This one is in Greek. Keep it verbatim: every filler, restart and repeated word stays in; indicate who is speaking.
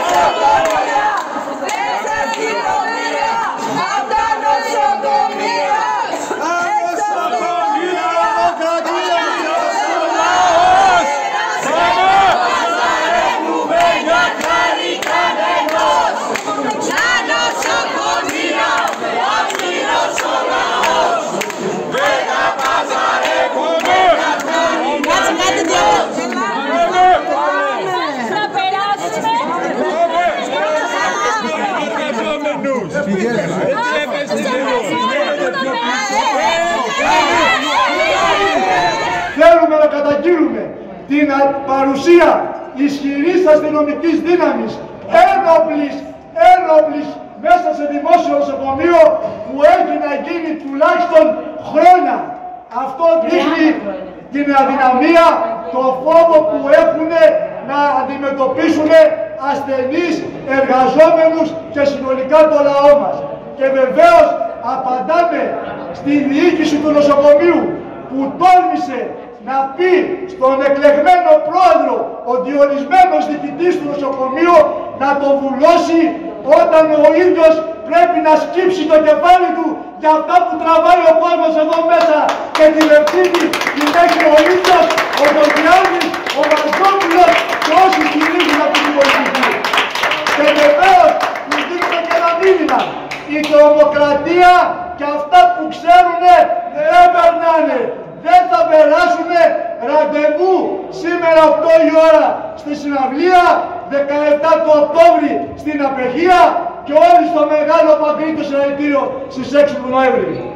Speaker 1: Θέλουμε να καταγγείλουμε την παρουσία ισχυρής αστυνομικής δύναμης, ένοπλης, ένοπλης μέσα σε δημόσιο νοσοκομείο που έχει να γίνει τουλάχιστον χρόνια. Αυτό δείχνει την αδυναμία, το φόβο που έχουν να αντιμετωπίσουν ασθενείς, εργαζόμενους και συνολικά το λαό μας. Και βεβαίως απαντάμε στη διοίκηση του νοσοκομείου που τόλμησε να πει στον εκλεγμένο πρόεδρο, ο διορισμένος διοικητής του νοσοκομείου, να το βουλώσει όταν ο ίδιος πρέπει να σκύψει το κεφάλι του για αυτά που τραβάει ο κόσμος εδώ μέσα και την ευθύνη την έχει ο ίδιος, ο Δοντιάννης, ο Μαρκόπουλος και όσοι στηρίζουν από την πολιτική. Και βεβαίως τους δίνουμε και ένα μήνυμα. Η τρομοκρατία και αυτά που ξέρουνε δεν περνάνε. Δεν θα περάσουμε. Ραντεβού σήμερα οκτώ η ώρα στη συναυλία, δεκαεπτά του Οκτώβρη στην Απεργία και όλοι στο μεγάλο παγκρίτο συλλαλητήριο στις έξι του Νοέμβρη.